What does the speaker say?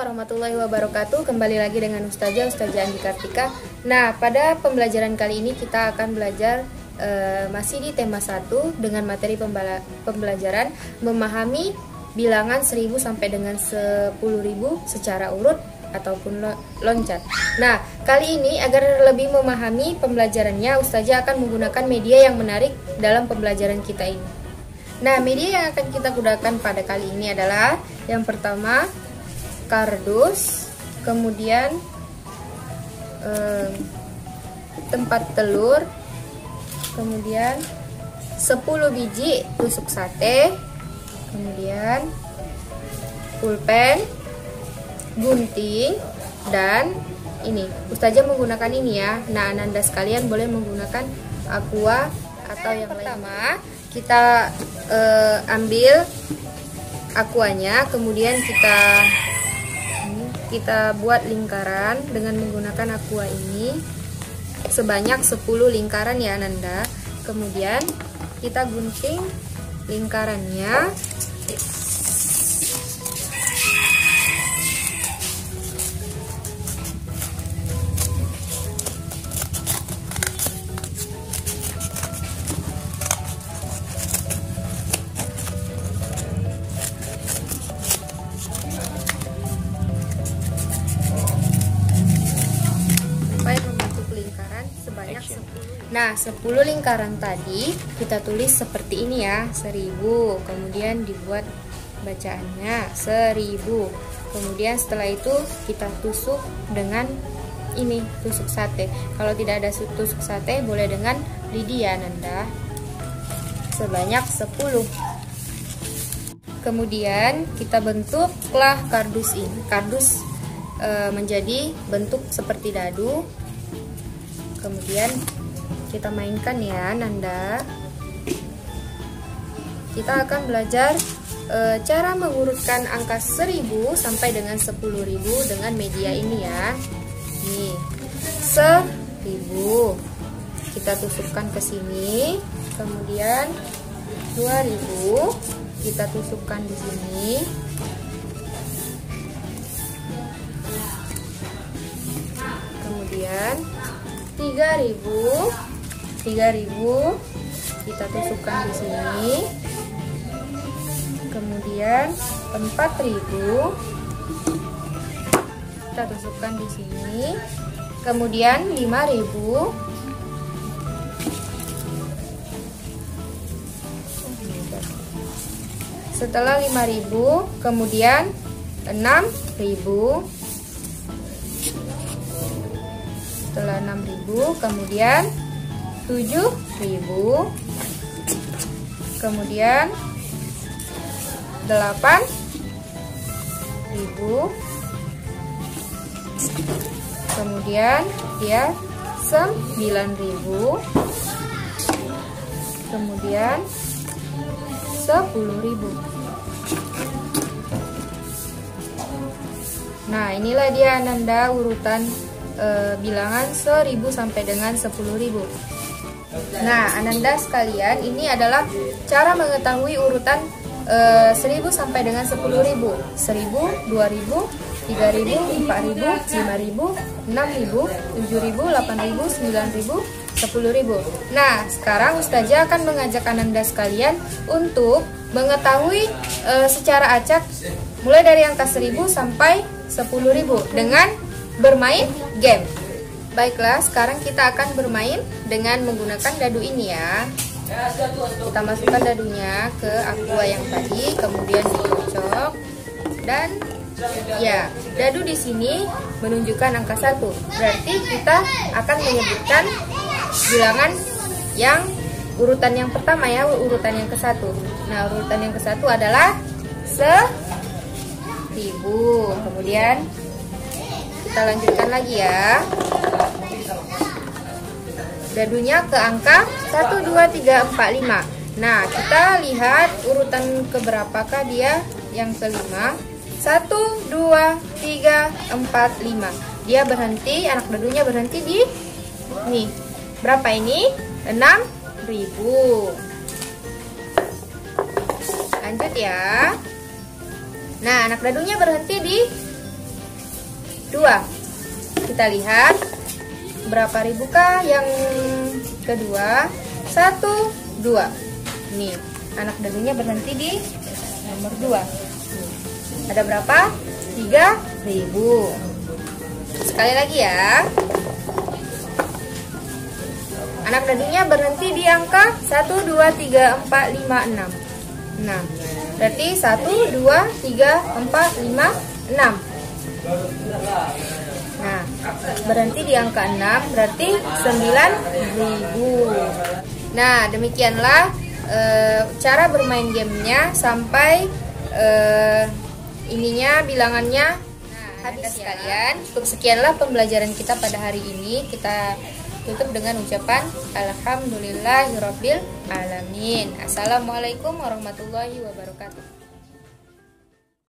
warahmatullahi wabarakatuh. Kembali lagi dengan Ustazah Andi Kartika. Nah, pada pembelajaran kali ini kita akan belajar masih di tema 1 dengan materi pembelajaran memahami bilangan 1000 sampai dengan 10.000 secara urut ataupun loncat. Nah, kali ini agar lebih memahami pembelajarannya, Ustazah akan menggunakan media yang menarik dalam pembelajaran kita ini. Nah, media yang akan kita gunakan pada kali ini adalah yang pertama kardus, kemudian tempat telur, kemudian 10 biji tusuk sate, kemudian pulpen, gunting, dan ini Ustazah menggunakan ini ya. Nah, Ananda sekalian boleh menggunakan aqua atau yang pertama lain. Kita ambil aquanya, kemudian kita buat lingkaran dengan menggunakan aqua ini sebanyak 10 lingkaran ya Ananda. Kemudian kita gunting lingkarannya. Nah, 10 lingkaran tadi kita tulis seperti ini ya, 1000. Kemudian dibuat bacaannya 1000. Kemudian setelah itu kita tusuk dengan ini, tusuk sate. Kalau tidak ada tusuk sate boleh dengan lidi ya Nanda. Sebanyak 10. Kemudian kita bentuklah kardus ini. Kardus menjadi bentuk seperti dadu. Kemudian kita mainkan ya Nanda. Kita akan belajar cara mengurutkan angka 1000 sampai dengan 10.000 dengan media ini ya. Nih, 1000 kita tusukkan ke sini, kemudian 2000 kita tusukkan di sini, kemudian 3000 kita tusukkan di sini, kemudian 4000 kita tusukkan di sini, kemudian 5000 setelah 5000 kemudian 6000, setelah 6000 kemudian 7000, kemudian 8000, kemudian ya 9000, kemudian 10.000. Nah, inilah dia Ananda urutan bilangan 1000 sampai dengan 10.000. Nah, Ananda sekalian, ini adalah cara mengetahui urutan 1000 sampai dengan 10.000. 1000, 2000, 3000, 4000, 5000, 6000, 7000, 8000, 9000, 10.000. Nah, sekarang Ustazah akan mengajak Ananda sekalian untuk mengetahui secara acak mulai dari angka 1000 sampai 10.000 dengan bermain game. Baiklah, sekarang kita akan bermain dengan menggunakan dadu ini ya. Kita masukkan dadunya ke aqua yang tadi, kemudian dikocok, dan ya, dadu di sini menunjukkan angka 1. Berarti kita akan menyebutkan bilangan yang urutan yang pertama ya, urutan yang ke-1. Nah, urutan yang ke-1 adalah 1000. Kemudian kita lanjutkan lagi ya. Dadunya ke angka 1, 2, 3, 4, 5. Nah, kita lihat urutan keberapakah dia yang kelima. 1, 2, 3, 4, 5. Dia berhenti, anak dadunya berhenti di nih. Berapa ini? 6000. Lanjut ya. Nah, anak dadunya berhenti di Kita lihat berapa ribukah yang kedua? 1, 2. Nih, anak dadunya berhenti di nomor 2. Ada berapa? 3.000. Sekali lagi ya. Anak dadunya berhenti di angka 1, 2, 3, 4, 5, 6. Berarti 1, 2, 3, 4, 5, 6. Nah, berhenti di angka 6 berarti 9.000. Nah, demikianlah cara bermain gamenya sampai bilangannya habis ya kalian. Cukup sekianlah pembelajaran kita pada hari ini. Kita tutup dengan ucapan alhamdulillahirabbil alamin. Assalamualaikum warahmatullahi wabarakatuh.